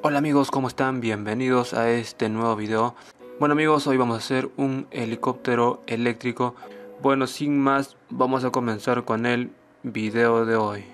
Hola amigos, ¿cómo están? Bienvenidos a este nuevo video. Bueno amigos, hoy vamos a hacer un helicóptero eléctrico. Bueno, sin más, vamos a comenzar con el video de hoy.